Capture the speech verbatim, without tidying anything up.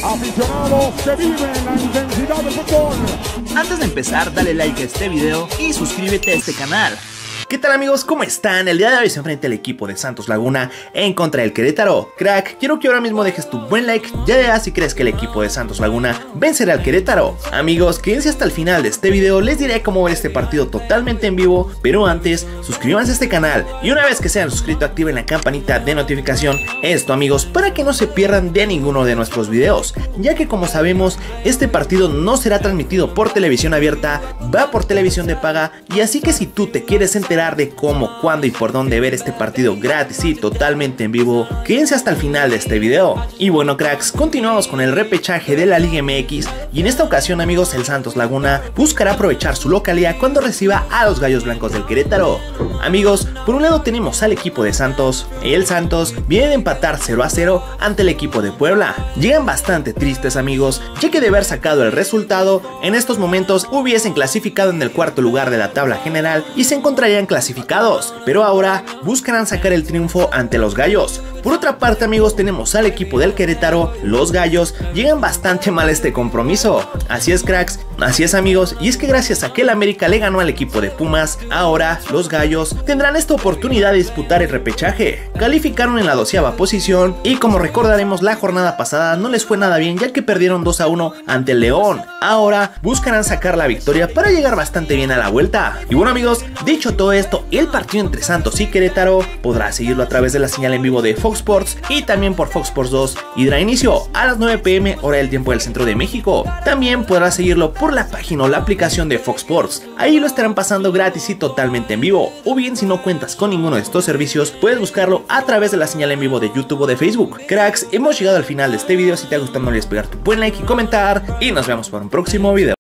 Aficionados que viven la intensidad del fútbol. Antes de empezar, dale like a este video y suscríbete a este canal. ¿Qué tal amigos? ¿Cómo están? El día de hoy se enfrenta el equipo de Santos Laguna en contra del Querétaro. Crack, quiero que ahora mismo dejes tu buen like, ya verás si crees que el equipo de Santos Laguna vencerá al Querétaro. Amigos, quédense hasta el final de este video, les diré cómo ver este partido totalmente en vivo, pero antes, suscríbanse a este canal y una vez que sean suscritos activen la campanita de notificación, esto amigos, para que no se pierdan de ninguno de nuestros videos, ya que como sabemos, este partido no será transmitido por televisión abierta, va por televisión de paga, y así que si tú te quieres enterar de cómo, cuándo y por dónde ver este partido gratis y totalmente en vivo, quédense hasta el final de este video. Y bueno cracks, continuamos con el repechaje de la Liga M X y en esta ocasión amigos el Santos Laguna buscará aprovechar su localía cuando reciba a los Gallos Blancos del Querétaro. Amigos, por un lado tenemos al equipo de Santos, el Santos viene de empatar cero a cero ante el equipo de Puebla. Llegan bastante tristes amigos, ya que de haber sacado el resultado, en estos momentos hubiesen clasificado en el cuarto lugar de la tabla general y se encontrarían clasificados, pero ahora buscarán sacar el triunfo ante los Gallos. Por otra parte amigos tenemos al equipo del Querétaro, los Gallos llegan bastante mal a este compromiso, así es cracks, así es amigos, y es que gracias a que el América le ganó al equipo de Pumas, ahora los Gallos tendrán esta oportunidad de disputar el repechaje. Calificaron en la doceava posición y como recordaremos la jornada pasada no les fue nada bien ya que perdieron dos a uno ante el León, ahora buscarán sacar la victoria para llegar bastante bien a la vuelta. Y bueno amigos, dicho todo esto, el partido entre Santos y Querétaro podrá seguirlo a través de la señal en vivo de Fox Sports y también por Fox Sports dos y dará inicio a las nueve p m hora del tiempo del centro de México. También podrá seguirlo por la página o la aplicación de Fox Sports, ahí lo estarán pasando gratis y totalmente en vivo, o bien si no cuentas con ninguno de estos servicios puedes buscarlo a través de la señal en vivo de YouTube o de Facebook. Cracks, hemos llegado al final de este video, si te ha gustado no olvides pegar tu buen like y comentar y nos vemos para un próximo video.